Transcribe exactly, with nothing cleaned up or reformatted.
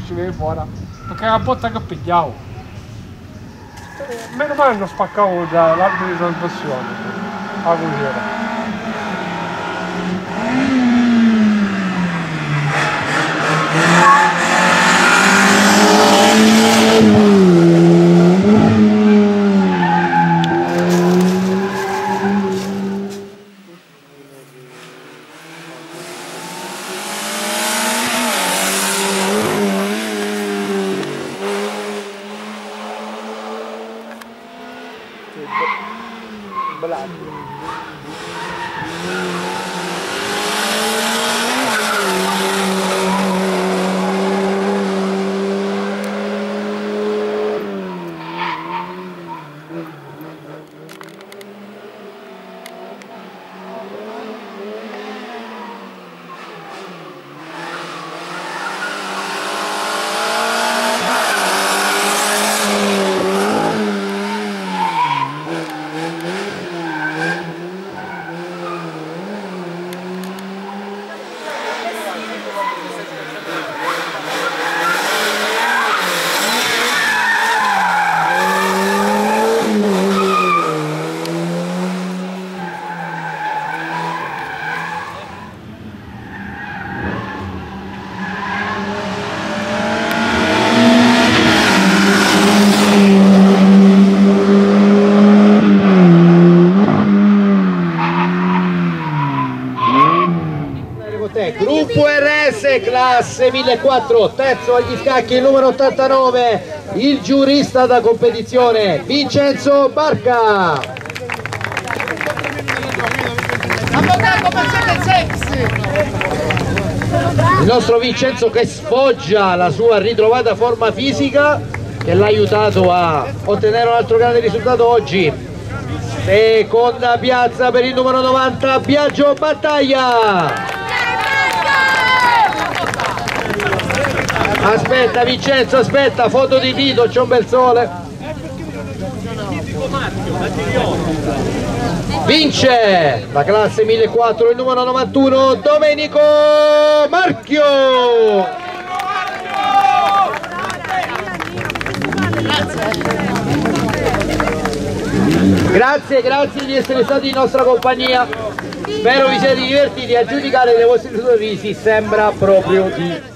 uscire fuori, perché è la botta che pigliavo. Meno male non spaccavo dall'albero di trasmissione, la cuciera. Gruppo R S classe millequattrocento, terzo agli scacchi il numero ottantanove, il giurista da competizione Vincenzo Barca. Il nostro Vincenzo che sfoggia la sua ritrovata forma fisica che l'ha aiutato a ottenere un altro grande risultato oggi. Seconda piazza per il numero novanta Biagio Battaglia. Aspetta Vincenzo, aspetta, foto di Tito, c'è un bel sole. Vince la classe millequattrocento il numero novantuno Domenico Marchio. Grazie, grazie di essere stati in nostra compagnia. Spero vi siate divertiti a giudicare le vostre sorrisi, sembra proprio di